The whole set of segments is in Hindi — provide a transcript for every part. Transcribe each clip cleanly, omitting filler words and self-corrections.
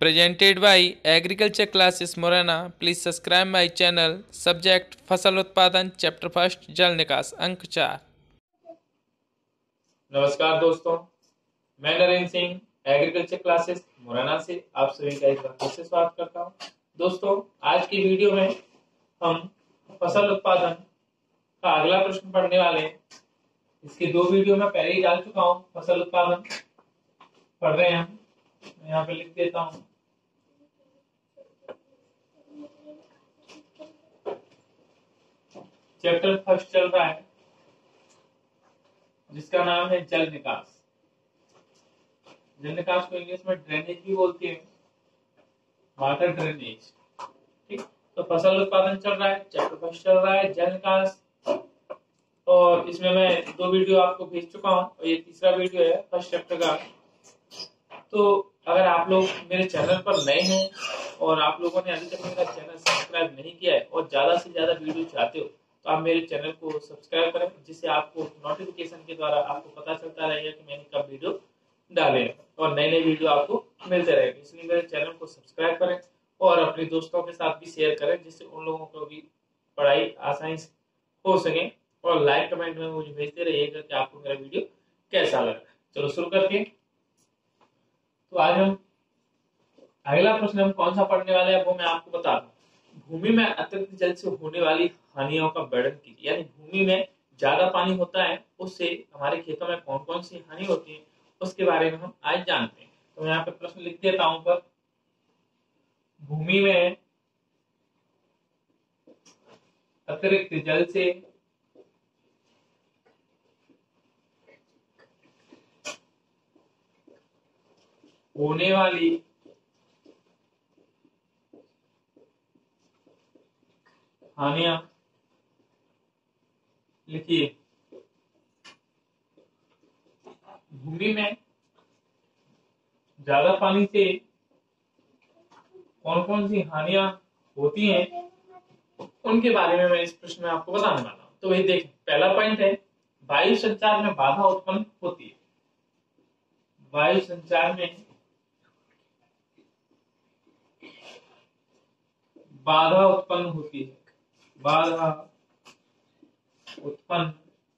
Presented by Agriculture Classes Morana. Please subscribe my channel. Subject फसल उत्पादन चैप्टर फर्स्ट जल निकास अंक 4। नमस्कार दोस्तों, मैं नरेंद्र सिंह एग्रीकल्चर क्लासेस मुरैना से आप सभी का एक बार फिर से स्वागत करता हूं। दोस्तों, आज की वीडियो में हम फसल उत्पादन का अगला प्रश्न पढ़ने वाले हैं। इसके दो वीडियो मैं पहले ही डाल चुका हूं। फसल उत्पादन पढ़ रहे हैं हम, यहाँ पे लिख देता हूं। चैप्टर फर्स्ट चल रहा है जिसका नाम है जल निकास। जल निकास को इंग्लिश में ड्रेनेज भी बोलते हैं, वाटर ड्रेनेज। ठीक, तो फसल उत्पादन चल रहा है, चैप्टर फर्स्ट चल रहा है जल निकास, और इसमें मैं दो वीडियो आपको भेज चुका हूं और ये तीसरा वीडियो है फर्स्ट चैप्टर का। तो अगर आप लोग मेरे चैनल पर नए हैं और आप लोगों ने अभी तक मेरा चैनल सब्सक्राइब नहीं किया है और ज्यादा से ज्यादा वीडियो चाहते हो तो आप मेरे चैनल को सब्सक्राइब करें, जिससे आपको नोटिफिकेशन के द्वारा आपको पता चलता रहेगा कि मैंने कब वीडियो डाले और नए नए वीडियो आपको मिलते रहेंगे। इसलिए मेरे चैनल को सब्सक्राइब करें और अपने दोस्तों के साथ भी शेयर करें, जिससे उन लोगों को भी पढ़ाई आसानी से हो सके। और लाइक कमेंट में मुझे भेजते रहिएगा कि आपको मेरा वीडियो कैसा लगा। चलो शुरू करते हैं। तो आज हम अगला प्रश्न हम कौन सा पढ़ने वाले हैं वो मैं आपको बता दूं। भूमि में अतिरिक्त जल से होने वाली हानियों का वर्णन कीजिए। यानी भूमि में ज्यादा पानी होता है, उससे हमारे खेतों में कौन कौन सी हानि होती है उसके बारे में हम आज जानते हैं। तो मैं यहाँ पे प्रश्न लिख देता हूं पर भूमि में अतिरिक्त जल से होने वाली हानियां लिखिए। भूमि में ज्यादा पानी से कौन कौन सी हानियां होती हैं उनके बारे में मैं इस प्रश्न में आपको बताने वाला हूं। तो वही देखें, पहला पॉइंट है वायु संचार में बाधा उत्पन्न होती है। वायु संचार में बाधा उत्पन्न होती है। बाधा उत्पन्न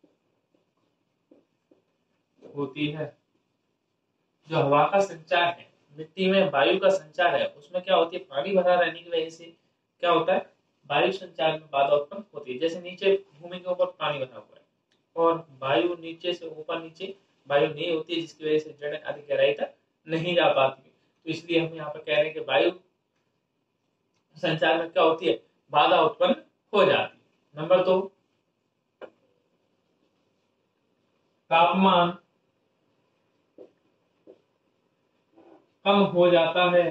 होती है। जो हवा का संचार है, मिट्टी में वायु का संचार है, उसमें क्या होती है, पानी भरा रहने की वजह से क्या होता है, वायु संचार में बाधा उत्पन्न होती है। जैसे नीचे भूमि के ऊपर पानी भरा हुआ है और वायु नीचे से ऊपर नीचे वायु नहीं होती है, जिसकी वजह से जड़ें अधिक गहराई तक नहीं जा पाती। तो इसलिए हम यहाँ पर कह रहे हैं कि वायु संचार में क्या होती है, बाधा उत्पन्न हो जाती है। नंबर 2, तापमान कम हो जाता है।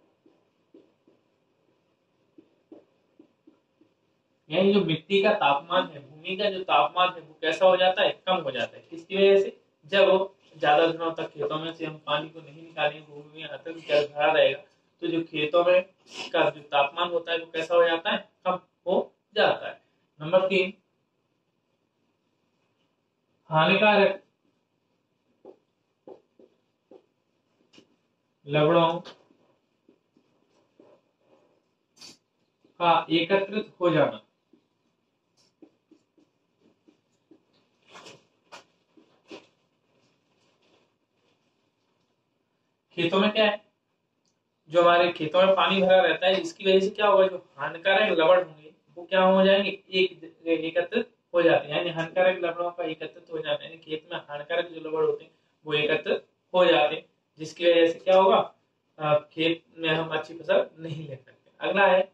यानी जो मिट्टी का तापमान है, भूमि का जो तापमान है वो कैसा हो जाता है, कम हो जाता है। किसकी वजह से, जब ज्यादा दिनों तक खेतों में से हम पानी को नहीं निकालेंगे, भूमि में अत्यंत जल भरा रहेगा, तो जो खेतों में का जो तापमान होता है वो कैसा हो जाता है, कम हो जाता है। नंबर 3, हानिकारक लवणों का एकत्रित हो जाना। खेतों में क्या है, जो हमारे खेतों में पानी भरा रहता है, इसकी वजह से क्या होगा, जो हानिकारक लवण होंगे वो क्या हो जाएंगे, एकत्रित हो जाते हैं। यानी हानिकारक लवणों का एकत्रित हो जाना, यानी खेत में हानिकारक जो लवण होते हैं वो एकत्रित हो जाते हैं, जिसकी वजह से क्या होगा, खेत में हम अच्छी फसल नहीं ले सकते। अगला है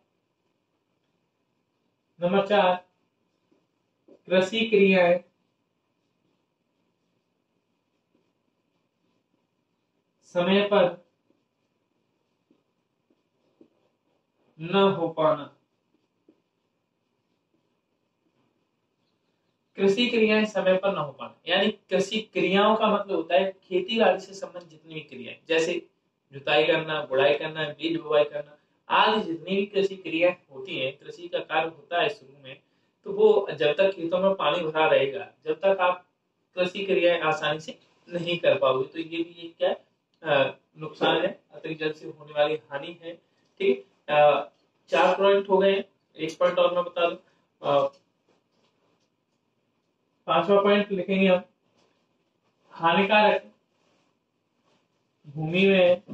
नंबर 4, कृषि क्रियाएं समय पर न हो पाना। कृषि क्रियाएं समय पर न हो पाना, यानी कृषि क्रियाओं का मतलब होता है खेती बाड़ी से संबंधित जितनी भी क्रियाएं, जैसे जुताई करना, बुड़ाई करना, बीज बुआई करना आदि जितनी भी कृषि क्रियाएं होती हैं, कृषि का कार्य होता है शुरू में, तो वो जब तक खेतों में पानी भरा रहेगा, जब तक आप कृषि क्रियाएं आसानी से नहीं कर पाओगे। तो ये भी एक क्या नुकसान है, अतिरिक्त जल से होने वाली हानि है। ठीक है, 4 पॉइंट हो गए। एक पॉइंट और मैं बता दूं, 5वां पॉइंट लिखेंगे हम, हानिकारक भूमि में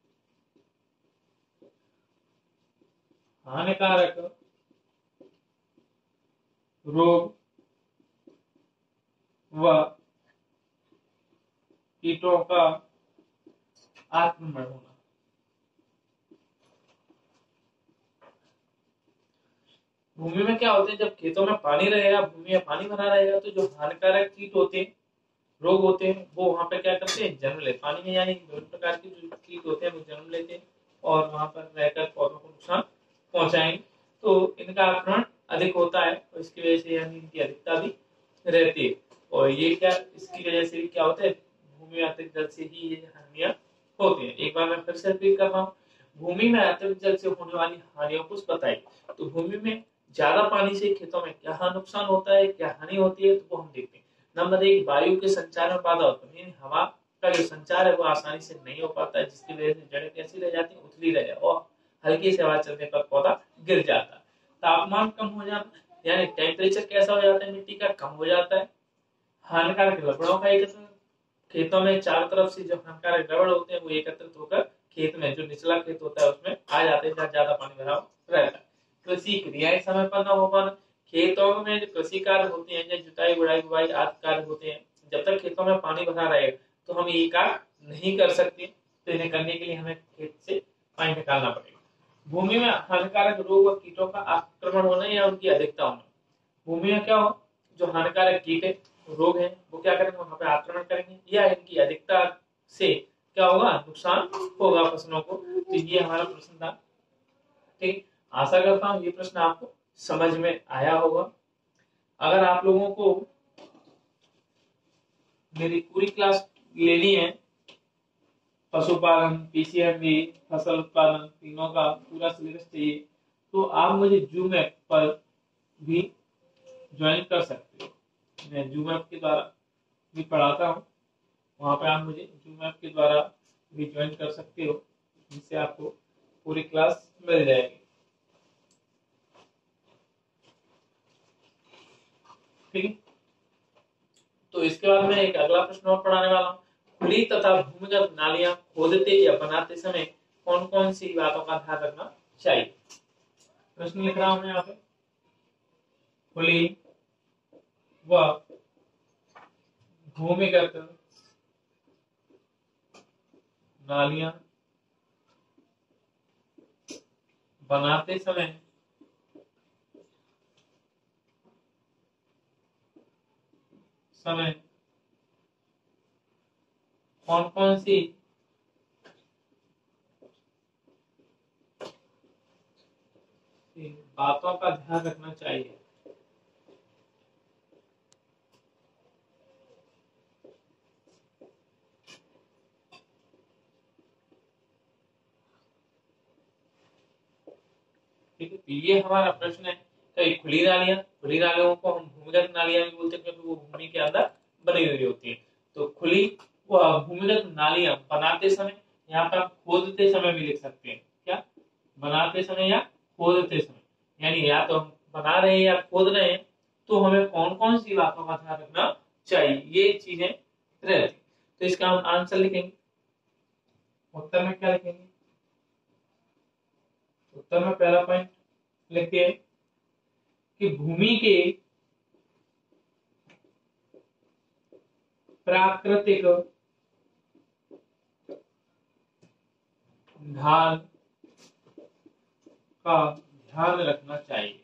हानिकारक रोग व कीटों का आक्रमण होना। भूमि में क्या होते हैं, जब खेतों में पानी रहेगा, भूमि में पानी भरा रहेगा, तो जो हानिकारक कीट होते हैं, रोग होते हैं, वो वहां पर क्या करते हैं, जन्म लेते। पानी में यानी विभिन्न प्रकार के जो कीट होते हैं वो जन्म लेते हैं और वहां पर रहकर पौधों को नुकसान पहुंचाएंगे। तो इनका आक्रमण अधिक होता है और इसकी वजह से यानी इनकी अधिकता भी रहती है। और ये क्या, इसकी वजह से क्या होता है, भूमि में अतिरिक्त जल से ही ये हानियां होती है। एक बार मैं फिर से रिपीट कर रहा हूँ, भूमि में अतिरिक्त जल से होने वाली हानियों को बताइए। तो भूमि में ज्यादा पानी से खेतों में क्या नुकसान होता है, क्या हानि होती है, तो वो हम देखते हैं। नंबर 1, वायु के संचार में बाधा होती है, हवा का जो संचार है वो आसानी से नहीं हो पाता है, जिसकी वजह से जड़ें कैसी रह जाती है, उथली रह जाती है और हल्की से हवा चलने पर पौधा गिर जाता है। तापमान कम हो जाना, यानी टेम्परेचर कैसा हो जाता है मिट्टी का, कम हो जाता है। हानिकारक लवणों का एकत्रण, खेतों में चारों तरफ से जो हानिकारक लवण होते हैं वो एकत्रित होकर खेत में, जो निचला खेत होता है उसमें आ जाते हैं जहाँ ज्यादा पानी भरा रहता है। कृषि क्रियाएं समय पर न हो पाना, खेतों में जो कृषि कार्य होते हैं, जैसे जुताई बुड़ाई बुआई आदि कार्य होते हैं, जब तक खेतों में पानी भरा रहेगा तो हम ये कार्य नहीं कर सकते। तो इन्हें करने के लिए हमें खेत से पानी निकालना पड़ेगा। भूमि में हानिकारक रोग और कीटों का आक्रमण होना या उनकी अधिकता होना। भूमि में क्या हो, जो हानिकारक कीट है, रोग है, वो क्या करेंगे, वहां पे आक्रमण करेंगे या इनकी अधिकता से क्या होगा, नुकसान होगा फसलों को। तो ये हमारा प्रश्न था। ठीक, आशा करता हूँ ये प्रश्न आपको समझ में आया होगा। अगर आप लोगों को मेरी पूरी क्लास लेनी है, पशुपालन, पीसीएमबी, फसल उत्पादन, तीनों का पूरा सिलेबस चाहिए, तो आप मुझे जूम ऐप पर भी ज्वाइन कर सकते हो। मैं जूम ऐप के द्वारा भी पढ़ाता हूँ, वहां पे आप मुझे जूम ऐप के द्वारा भी ज्वाइन कर सकते हो, जिससे आपको पूरी क्लास मिल जाएगी। ठीक है, तो इसके बाद मैं एक अगला प्रश्न और पढ़ाने वाला हूँ। खुली तथा भूमिगत नालियां खोदते या बनाते समय कौन कौन सी बातों का ध्यान रखना चाहिए। प्रश्न लिख रहा हूं मैं यहाँ पे, खुली व भूमिगत नालियां बनाते समय कौन कौन सी बातों का ध्यान रखना चाहिए। ठीक है, तो ये हमारा प्रश्न है। तो खुली नालियों को हम भूमिगत नालियां भी बोलते हैं, क्योंकि वो भूमि के अंदर बनी हुई होती है। तो खुली व भूमिगत नालियां बनाते समय, यहाँ पर आप खोदते समय भी लिख सकते हैं। क्या, बनाते समय या खोदते समय, यानी या तो हम बना रहे हैं या खोद रहे हैं, तो हमें कौन कौन सी बातों का ध्यान रखना चाहिए, ये चीजें रहती। तो इसका हम आंसर लिखेंगे। उत्तर में क्या लिखेंगे, उत्तर में पहला पॉइंट लिखिए कि भूमि के प्राकृतिक ढाल का ध्यान रखना चाहिए।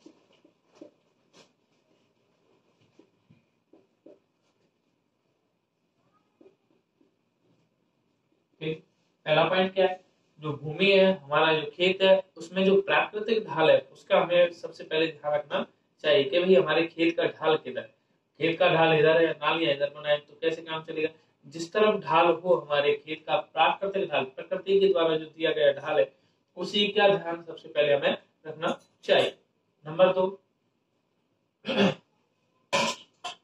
ठीक, पहला पॉइंट क्या है, जो भूमि है, हमारा जो खेत है, उसमें जो प्राकृतिक ढाल है उसका हमें सबसे पहले ध्यान रखना चाहिए कि भाई हमारे खेत का ढाल किधर है। खेत का ढाल इधर है, नालियां इधर बनाए, तो कैसे काम चलेगा। जिस तरफ ढाल हो हमारे खेत का, प्राकृतिक ढाल, प्रकृति के द्वारा जो दिया गया ढाल है, उसी का ध्यान सबसे पहले हमें रखना चाहिए। नंबर 2,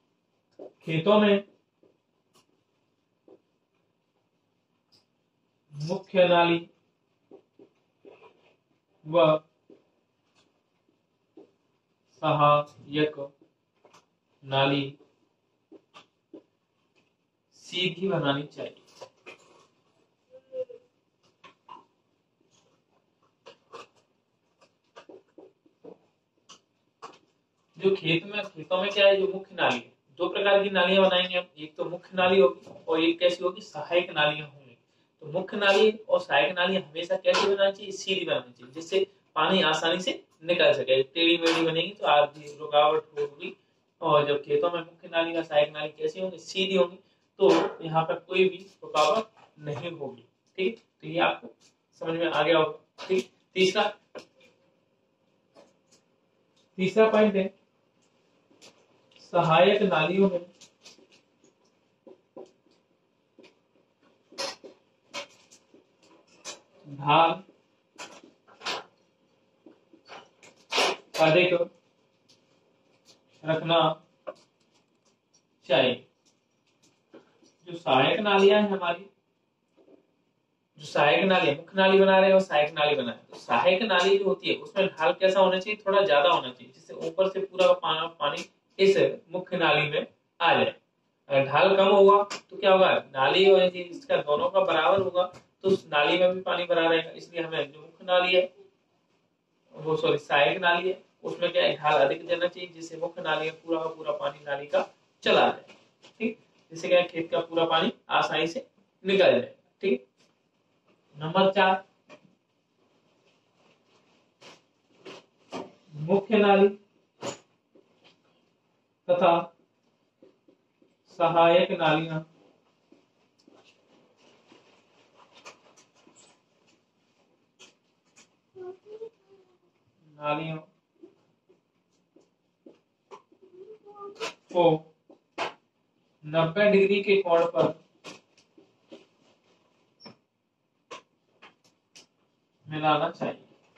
खेतों में मुख्य नाली व सहायक नाली सीधी बनानी चाहिए। जो खेतों में क्या है, जो मुख्य नाली है, दो प्रकार की नालियां बनाएंगे हम। एक तो मुख्य नाली होगी और एक कैसी होगी, सहायक नालियां होंगी। तो मुख्य नाली और सहायक नाली हमेशा कैसी बनानी चाहिए, सीधी बनानी चाहिए, जिससे पानी आसानी से निकल सके। टेढ़ी मेढ़ी बनेगी तो आधी रुकावट होगी। और जब खेतों में मुख्य नाली और सहायक नाली कैसी होंगी, सीधी होंगी, तो यहाँ पर कोई भी रुकावट नहीं होगी। ठीक, तो ये आपको समझ में आ गया होगा। ठीक, तीसरा पॉइंट है, सहायक नालियों में ढाल अधिक रखना चाहिए। जो सहायक नालियां हैं हमारी, जो सहायक नाली है, मुख्य नाली बना रहे हैं और सहायक नाली बना रहे हैं, तो सहायक नाली जो होती है उसमें ढाल कैसा होना चाहिए, थोड़ा ज्यादा होना चाहिए, जिससे ऊपर से पूरा पानी इस मुख्य नाली में आ जाए। अगर ढाल कम होगा तो क्या होगा, नाली और इसका दोनों का बराबर होगा तो उस नाली में भी पानी भरा रहेगा। इसलिए हमें जो मुख्य नाली है, वो सॉरी सहायक नाली है, उसमें क्या है, ढाल अधिक देना चाहिए, जिससे मुख्य नाली में पूरा का पूरा पानी नाली का चला जाए। ठीक, जिससे क्या है, खेत का पूरा पानी आसानी से निकल जाएगा। ठीक, नंबर 4, मुख्य नाली तथा सहायक नालियों को 90 डिग्री के कोण पर मिलाना चाहिए।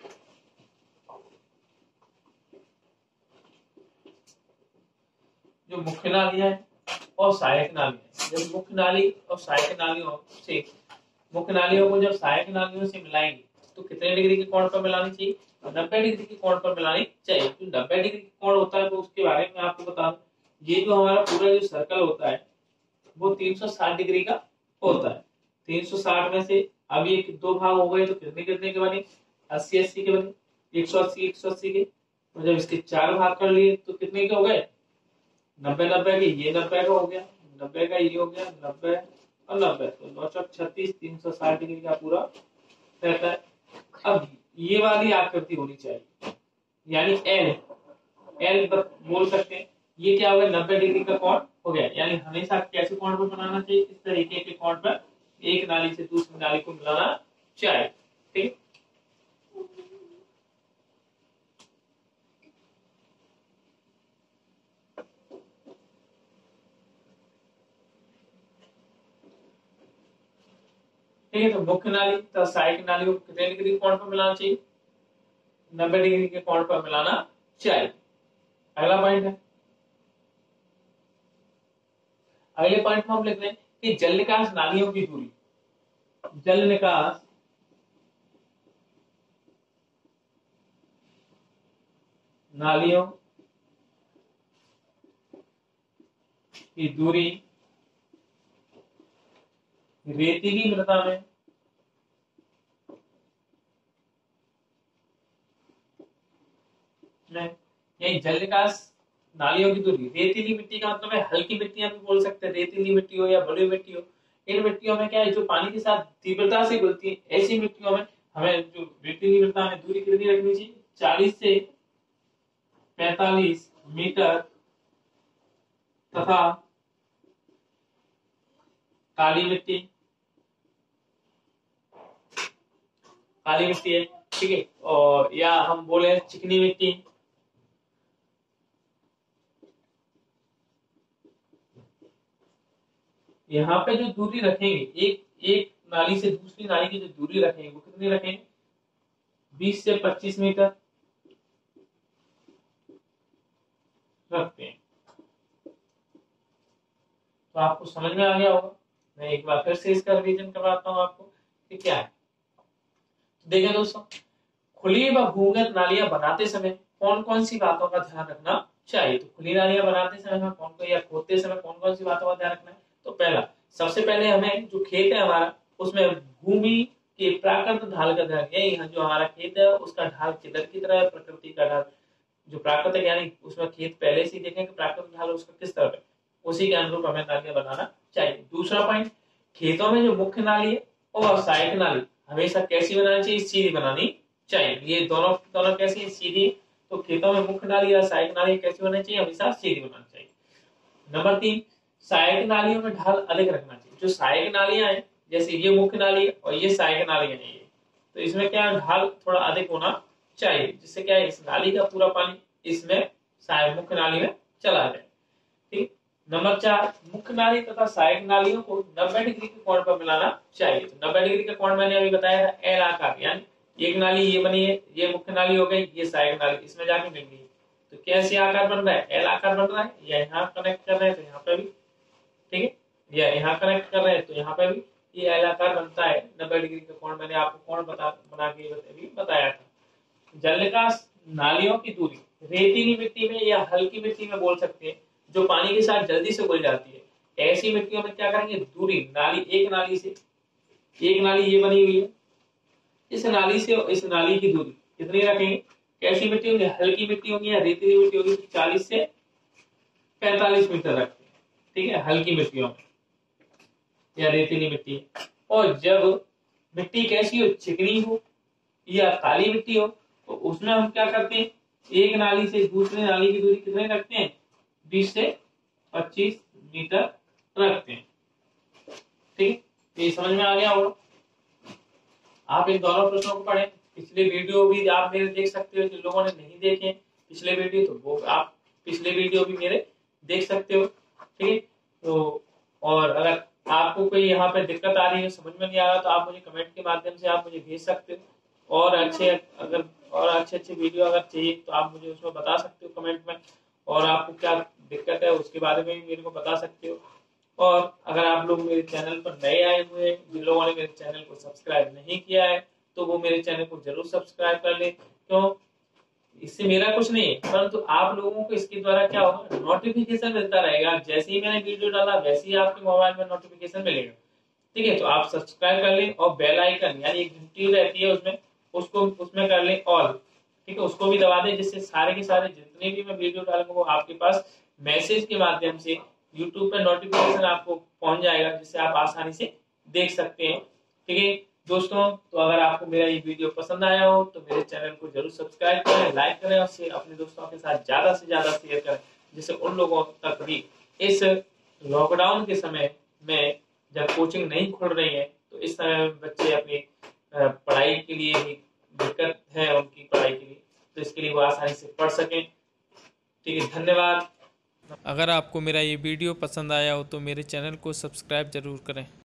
जो मुख्य नालियां है और सहायक नालियां, जब मुख्य नाली और सहायक नालियों से, मुख्य नालियों को जब सहायक नालियों से मिलाएंगे तो कितने डिग्री के कोण पर मिलानी चाहिए, 90 डिग्री के कोण पर मिलानी चाहिए। तो 90 डिग्री के कोण होता है तो उसके बारे में आपको बता दूं, ये जो हमारा पूरा जो सर्कल होता है वो 360 डिग्री का होता है। 360 में से अब ये दो भाग हो गए तो कितने कितने के बने, 80-80 के बने, 180-180 के। तो जब इसके 4 भाग कर लिए तो कितने के हो गए, 90-90 के। ये 90 का हो गया, 90 का ये हो गया, 90 और 90, तो 936 360 डिग्री का पूरा रहता है। अब ये वाली आकृति होनी चाहिए, यानी एल एल बोल सकते हैं। ये क्या होगा, 90 डिग्री का कोण हो गया। यानी हमेशा कैसे कोण पर बनाना चाहिए, इस तरीके के कोण पर एक नाली से दूसरी नाली को मिलाना चाहिए। ठीक, ठीक है। तो मुख्य नाली तो सहायक नाली को कितने डिग्री कोण पर मिलाना चाहिए, 90 डिग्री के कोण पर मिलाना चाहिए। अगला पॉइंट है, अगले पॉइंट में हम लिख रहे हैं कि जल निकास नालियों की दूरी, जल निकास नालियों की दूरी रेतीली मृदा में यही जल निकास नालियों की दूरी, रेतीली मिट्टी का मतलब है हल्की मिट्टियां भी बोल सकते हैं, रेतीली मिट्टी हो या बलुई मिट्टी हो। इन मिट्टियों में क्या है, जो पानी के साथ तीव्रता से घुलती है, ऐसी मिट्टियों में हमें जो रेतीली मृदा में दूरी कितनी रखनी चाहिए, 40 से 45 मीटर। तथा काली मिट्टी, काली मिट्टी है, ठीक है, और या हम बोले चिकनी मिट्टी, यहाँ पे जो दूरी रखेंगे, एक एक नाली से दूसरी नाली की जो दूरी रखेंगे वो कितनी रखेंगे, 20 से 25 मीटर रखते हैं। तो आपको समझ में आ गया होगा। मैं एक बार फिर से इसका रिवीजन करवाता हूँ आपको कि क्या है। देखिए दोस्तों, खुली व भूमिगत नालियां बनाते समय कौन कौन सी बातों का ध्यान रखना चाहिए। तो खुली नालियां बनाते समय हमें कौन को या खोदते समय कौन कौन सी बातों का ध्यान रखना है। तो पहला, सबसे पहले हमें जो खेत है हमारा, उसमें भूमि के प्राकृत ढाल का ध्यान, यही जो हमारा खेत है उसका ढाल किधर की तरह है, प्रकृति का ढाल जो प्राकृतिक, यानी उसमें खेत पहले से ही देखें कि प्राकृतिक ढाल उसका किस तरफ है, उसी के अनुरूप हमें नालियां बनाना चाहिए। दूसरा पॉइंट, खेतों में जो मुख्य नाली है और सहायक नाली हमेशा कैसी बनानी चाहिए, सीधी बनानी चाहिए। ये दोनों दोनों कैसी है, सीधी। तो खेतों में मुख्य नाली या सहायक नाली कैसी बनानी चाहिए, हमेशा सीधी बनानी चाहिए। नंबर 3, सहायक नालियों में ढाल अधिक रखना चाहिए। जो सहायक नालियां हैं, जैसे ये मुख्य नाली है और ये सहायक नालियां हैं, ये तो इसमें क्या है, ढाल थोड़ा अधिक होना चाहिए, जिससे क्या है, इस नाली का पूरा पानी इसमें सहायक मुख्य नाली में चला जाए। ठीक। नंबर 4, मुख्य नाली तथा सहायक नालियों को 90 डिग्री के कोण पर मिलाना चाहिए। तो 90 डिग्री का कोण मैंने अभी बताया था, एल आकार, यानी एक नाली ये बनी है, ये मुख्य नाली हो गई, ये सहायक नाली इसमें जाके मिल गई। तो कैसे आकार बन रहा है, एल आकार बन रहा है, या यहाँ कनेक्ट कर रहे हैं तो यहाँ पे भी, ठीक है, या यहाँ कनेक्ट कर रहे हैं तो यहाँ पे भी ये एल आकार बनता है। 90 डिग्री का कोण मैंने आपको कोण बना के बताया था। जल निकास नालियों की दूरी रेतीली मिट्टी में या हल्की मिट्टी में बोल सकते हैं, जो पानी के साथ जल्दी से घुल जाती है, ऐसी मिट्टियों में क्या करेंगे, दूरी नाली, एक नाली से, एक नाली ये बनी हुई है, इस नाली से इस नाली की दूरी कितनी रखेंगे, कैसी मिट्टी होगी, हल्की मिट्टी होगी या रेतीली मिट्टी होगी, 40 से 45 मीटर रखते हैं। ठीक है, हल्की मिट्टियों में या रेतीली मिट्टी। और जब मिट्टी कैसी हो, चिकनी हो या काली मिट्टी हो, तो उसमें हम क्या करते हैं, एक नाली से दूसरी नाली की दूरी कितने रखते हैं, 20 से 25 मीटर रखते हैं। ठीक, ये समझ में आ गया होगा। आप इन दोनों प्रश्नों को पढ़ें, पिछले वीडियो भी आप मेरे देख सकते हो, जिन लोगों ने नहीं देखे पिछले वीडियो, तो वो आप पिछले वीडियो भी मेरे देख सकते हो। ठीक है, तो और अगर आपको कोई यहाँ पे दिक्कत आ रही है, समझ में नहीं आ रहा, तो आप मुझे कमेंट के माध्यम से आप मुझे भेज सकते हो। और अच्छे वीडियो अगर चाहिए तो आप मुझे उसमें बता सकते हो कमेंट में, और आपको क्या दिक्कत है उसके बारे में भी मेरे को बता सकते हो। और अगर आप लोग मेरे चैनल पर नए आए हुए हैं, जिन लोगों ने मेरे चैनल को सब्सक्राइब नहीं किया है, तो वो मेरे चैनल को जरूर सब्सक्राइब कर ले। क्यों, इससे मेरा कुछ नहीं है, परंतु आप लोगों को इसके द्वारा क्या होगा, नोटिफिकेशन मिलता रहेगा। जैसे ही मैंने वीडियो डाला वैसे ही आपके मोबाइल में नोटिफिकेशन मिलेगा। ठीक है, तो आप सब्सक्राइब कर लें, और बेल आइकन यानी एक घंटी रहती है उसमें, उसमें कर लें ऑल। ठीक है, उसको भी दबा दें, जिससे सारे के सारे जितने भी मैं वीडियो डालूंगा वो आपके पास मैसेज के माध्यम से यूट्यूब पे नोटिफिकेशन आपको पहुंच जाएगा, जिससे आप आसानी से देख सकते हैं। ठीक है दोस्तों, तो अगर आपको मेरा ये वीडियो पसंद आया हो तो मेरे चैनल को जरूर सब्सक्राइब करें, लाइक करें, और अपने दोस्तों के साथ ज्यादा से ज्यादा शेयर करें, जिससे उन लोगों तक भी इस लॉकडाउन के समय में, जब कोचिंग नहीं खुल रही है, तो इस समय बच्चे अपनी पढ़ाई के लिए भी दिक्कत है उनकी पढ़ाई के लिए, तो इसके लिए वो आसानी से पढ़ सकें। ठीक है, धन्यवाद। अगर आपको मेरा ये वीडियो पसंद आया हो तो मेरे चैनल को सब्सक्राइब ज़रूर करें।